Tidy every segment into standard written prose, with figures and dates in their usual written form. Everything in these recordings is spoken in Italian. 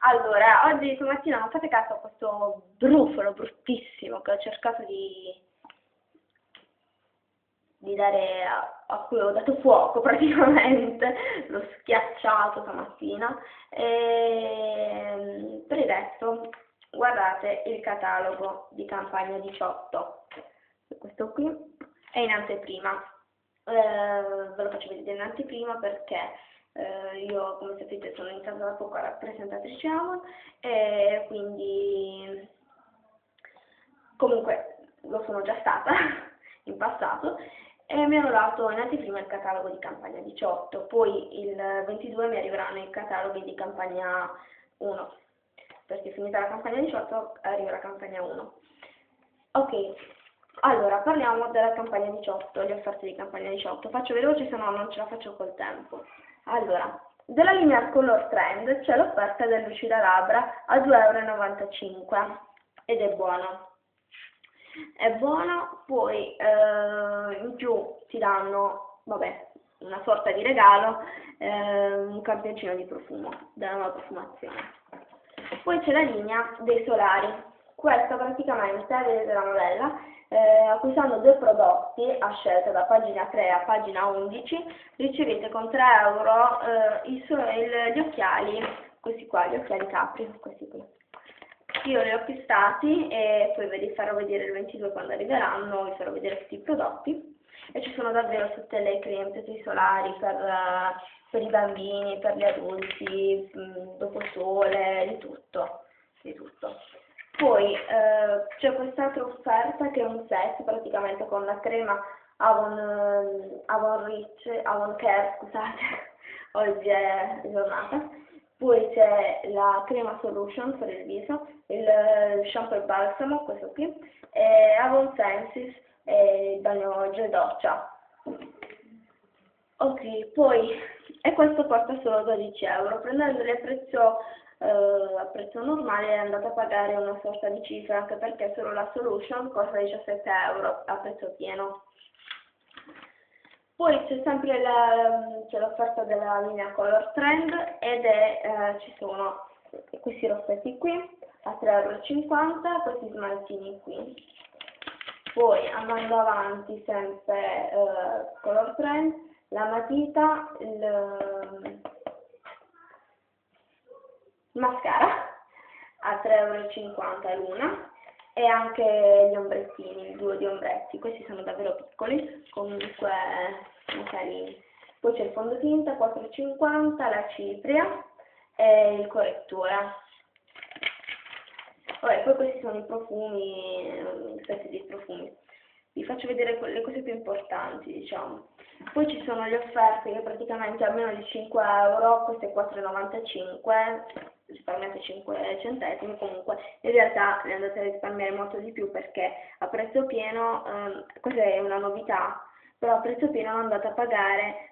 Allora, oggi stamattina non fate caso a questo brufolo bruttissimo che ho cercato di dare a cui ho dato fuoco praticamente, l'ho schiacciato stamattina. E per il resto, guardate il catalogo di campagna 18, questo qui è in anteprima. Ve lo faccio vedere in anteprima perché io, come sapete, sono iniziata da poco a rappresentatrice Avon e quindi comunque lo sono già stata in passato e mi hanno dato in anteprima il catalogo di campagna 18, poi il 22 mi arriveranno i cataloghi di campagna 1, perché finita la campagna 18 arriva la campagna 1. Ok, allora parliamo della campagna 18, le offerte di campagna 18, faccio veloce se no non ce la faccio col tempo. Allora, della linea Color Trend c'è l'offerta del lucida labbra a 2,95 € ed è buono. È buono, poi in più ti danno, vabbè, una sorta di regalo, un campioncino di profumo, della nuova profumazione. Poi c'è la linea dei solari. Questa praticamente, vedete la modella, acquistando 2 prodotti a scelta da pagina 3 a pagina 11, ricevete con 3 € gli occhiali, questi qua, gli occhiali Capri, questi qui. Io li ho acquistati e poi ve li farò vedere il 22 quando arriveranno, vi farò vedere tutti i prodotti. E ci sono davvero tutte le creme, tutti i solari per i bambini, per gli adulti, dopo sole, di tutto, di tutto. Poi c'è quest'altra offerta che è un set praticamente con la crema Avon Rich, Avon Care, scusate, oggi è giornata. Poi c'è la crema Solution per il viso, il shampoo e balsamo, questo qui, e Avon Senses e il bagno gel doccia. Ok, poi, e questo costa solo 12 €, prendendoli a prezzo normale è andata a pagare una sorta di cifra, anche perché solo la Solution costa 17 € a prezzo pieno. Poi c'è sempre l'offerta della linea Color Trend ed ci sono questi rossetti qui a 3,50 €, questi smaltini qui. Poi andando avanti sempre Color Trend, la matita, il mascara a 3,50 € l'una e anche gli ombrettini, il duo di ombretti, questi sono davvero piccoli, comunque carini. Poi c'è il fondotinta 4,50 €, la cipria e il correttore. Vabbè, poi questi sono i profumi, set di profumi. Vi faccio vedere le cose più importanti, diciamo. Poi ci sono le offerte che praticamente a meno di 5 €, questo è 4,95 €, risparmiate 5 centesimi, comunque in realtà ne andate a risparmiare molto di più perché a prezzo pieno, questa è una novità, però a prezzo pieno andate a pagare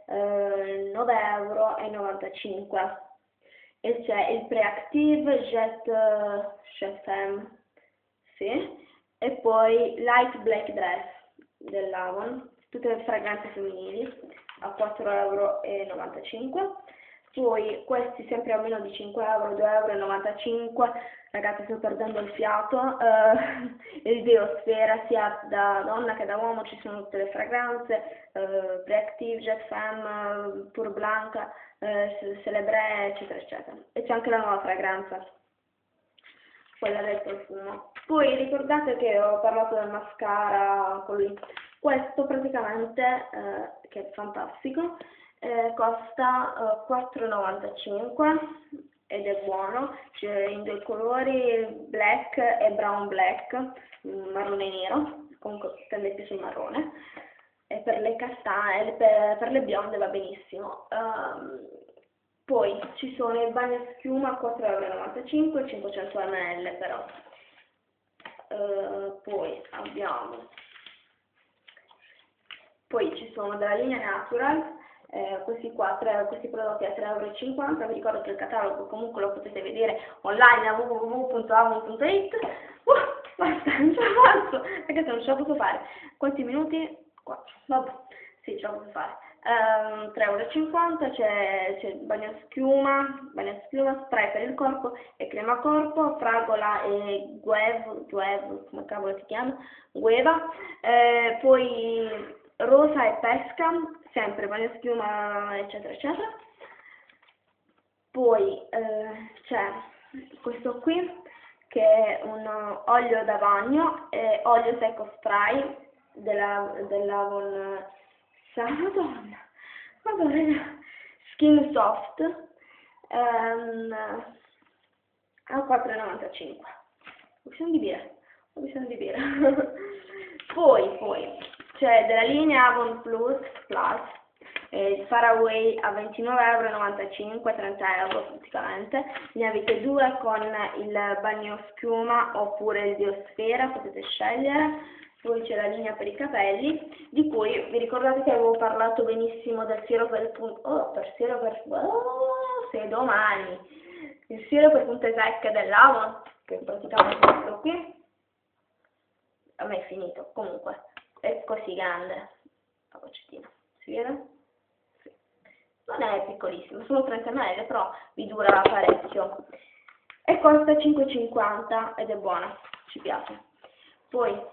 9,95 € e c'è il Pre-Active Jet Femme, sì, e poi Light Black Dress dell'Avon, tutte le fragranze femminili a 4,95 €. Poi questi sempre a meno di 5 €, 2,95 €, ragazzi sto perdendo il fiato, il Biosfera sia da donna che da uomo, ci sono tutte le fragranze, Pre-Active, Jet Femme, Pure Blanca, Celebré, eccetera eccetera, e c'è anche la nuova fragranza, quella del profumo. Poi ricordate che ho parlato del mascara, questo praticamente, che è fantastico, costa 4,95 € ed è buono, c'è in 2 colori, black e brown black, marrone e nero, comunque tende più sul marrone, e per le castagne, per le bionde va benissimo. Poi ci sono i bagnoschiuma a 4,95 €, 500 ml però. Poi ci sono della linea Natural, questi prodotti a 3,50 €, vi ricordo che il catalogo comunque lo potete vedere online a www.avon.it. Basta, non ce la faccio, perché se non ce la posso fare. Quanti minuti? 4, vabbè, sì, ce la posso fare. €3,50 c'è bagnoschiuma, spray per il corpo e crema corpo, fragola e come cavolo si chiama, gueva, poi rosa e pesca, sempre bagnoschiuma eccetera eccetera. Poi c'è questo qui che è un olio da bagno, olio secco spray dell'Avon, Madonna, Skin Soft, a €4,95. Ho bisogno di bere. Poi c'è della linea Avon Plus, Faraway a €29,95, €30 praticamente. Ne avete due con il bagno schiuma oppure il biosfera, potete scegliere. Poi c'è la linea per i capelli, di cui vi ricordate che avevo parlato benissimo del siero per se domani, il siero per punte secche dell'Avon, che praticamente è questo qui. A me è finito, comunque è così grande la boccettina, si vede? Sì. Non è piccolissimo, sono 30 ml, però vi dura parecchio e costa €5,50 ed è buona, ci piace. Poi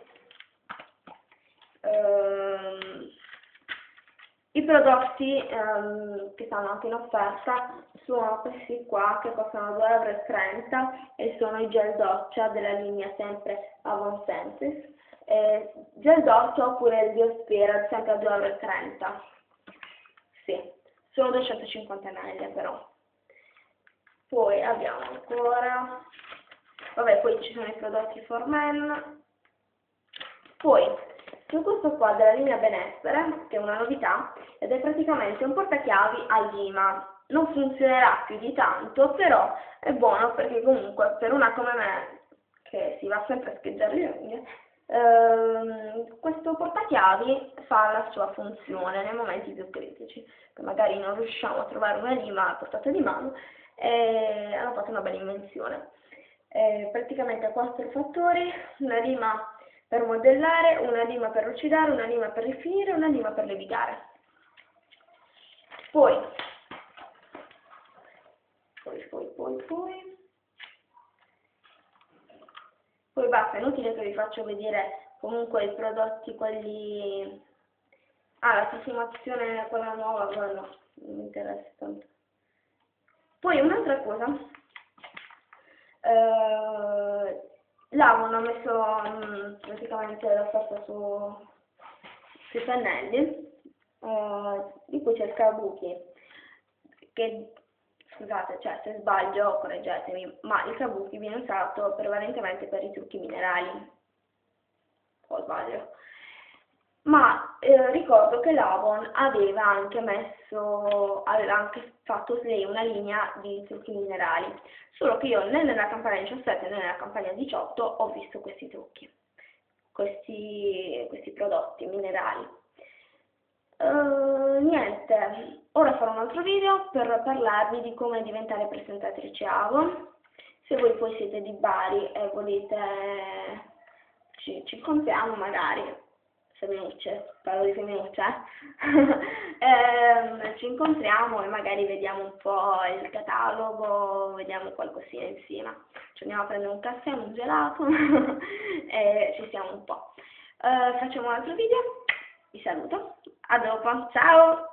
i prodotti che stanno anche in offerta sono questi qua che costano €2,30 e sono i gel doccia della linea sempre Avon Senses, gel doccia oppure il biosfera sempre a €2,30. Sì, sono 250 ml però. Poi abbiamo ancora, vabbè, poi ci sono i prodotti for men. Poi c'è questo qua della linea Benessere, che è una novità, ed è praticamente un portachiavi a lima. Non funzionerà più di tanto, però è buono perché comunque per una come me, che si va sempre a scheggiare le unghie, questo portachiavi fa la sua funzione nei momenti più critici, che magari non riusciamo a trovare una lima a portata di mano, e hanno fatto una bella invenzione. Praticamente ha 4 fattori, una lima per modellare, una lima per lucidare, una lima per rifinire e una lima per levigare. Poi basta, è inutile che vi faccio vedere comunque i prodotti, quelli, la sistemazione, quella nuova, quella no, non mi interessa tanto. Poi un'altra cosa, l'Avon ha messo praticamente l'offerta sui pennelli, di cui c'è il Kabuki, che, scusate, cioè se sbaglio correggetemi, ma il Kabuki viene usato prevalentemente per i trucchi minerali, o sbaglio? Ma ricordo che l'Avon aveva anche fatto lei una linea di trucchi minerali, solo che io né nella campagna 17 né nella campagna 18 ho visto questi trucchi, questi prodotti minerali. Niente, ora farò un altro video per parlarvi di come diventare presentatrice Avon. Se voi poi siete di Bari e volete, ci incontriamo magari. Femminucce, parlo di femminucce, ci incontriamo e magari vediamo un po' il catalogo, vediamo qualcosina insieme, ci andiamo a prendere un caffè, un gelato e ci siamo un po'. Facciamo un altro video, vi saluto, a dopo, ciao!